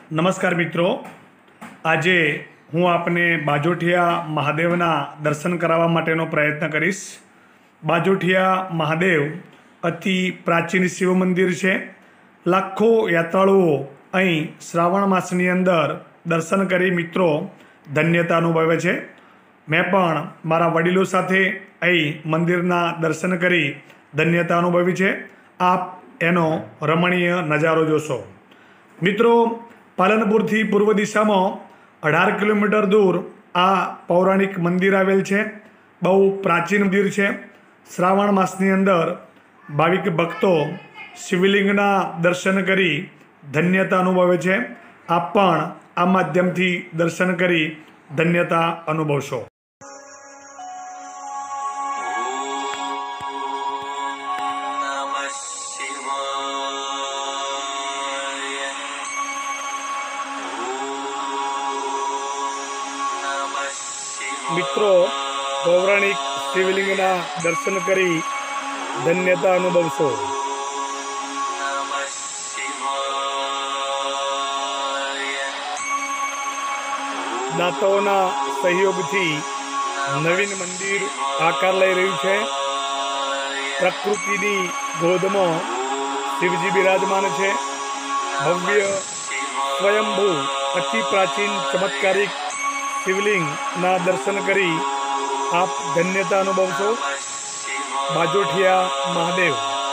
नमस्कार मित्रों, आज हूँ आपने बाजोठिया महादेवना दर्शन करावा माटेनो प्रयत्न करीश। बाजोठिया महादेव अति प्राचीन शिव मंदिर है। लाखों यात्राळुओ अहीं श्रावण मासनी अंदर दर्शन करी मित्रों धन्यता अनुभवे छे। मैं पण मारा वडीलों साथे अहीं मंदिरना दर्शन करी धन्यता अनुभवी है। आप एनो रमणीय नजारो जोशो। मित्रों, पालनपुर थी पूर्व दिशा में 18 किलोमीटर दूर आ पौराणिक मंदिर आवेल छे। बहु प्राचीन मंदिर है। श्रावण मासनी अंदर भाविक भक्तों शिवलिंगना दर्शन करी धन्यता अनुभवे छे। आप पण आ माध्यमथी दर्शन करी धन्यता अनुभवशो। मित्रों, पौराणिक शिवलिंगना दर्शन करी धन्यता अनुभवशो। दाताओना सहयोगथी नवीन मंदिर आकार लई रह्युं छे। प्रकृतिनी गोदमां शिवजी विराजमान छे। भव्य स्वयंभू अति प्राचीन चमत्कारिक शिवलिंग ना दर्शन करी आप धन्यता अनुभवशो। बाजोठिया महादेव।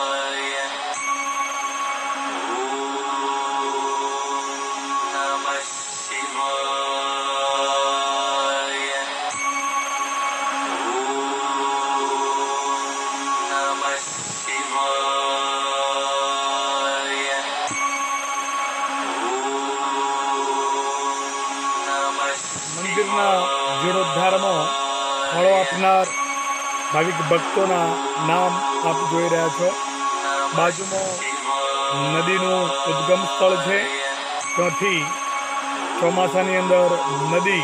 मंदिरना जीर्णोद्धार में फळो आपनार भाविक भक्तों नाम आप जोई रह्या छो। बाजू में नदीनु उद्गम स्थल है। त्याथी ચોમાસાની अंदर नदी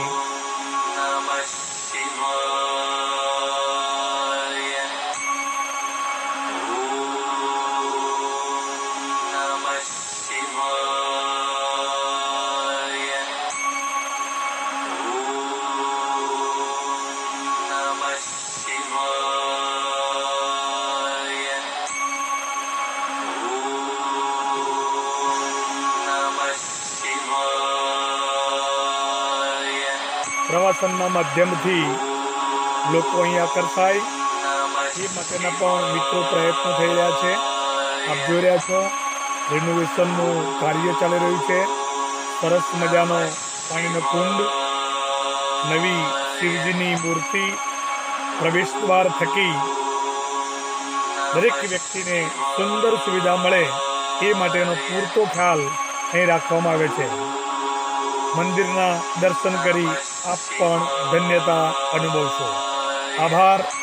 प्रवासनना माध्यमथी लोको अहीं आकर्षाय ए माटेना पण मित्रों प्रयत्न थई रह्या छे। आप जोई रह्या छो रिनोवेशननुं कार्य चाली रह्युं छे। सरस मजानो पाणीनो कुंड, नवी शिवजीनी मूर्ति, प्रवेशद्वार थकी दरेक व्यक्तिने सुंदर सुविधा मळे ए माटेनो पूरतो ख्याल अहीं राखवामां आवे छे। मंदिरना दर्शन करी आप पण धन्यता अनुभवशो। आभार।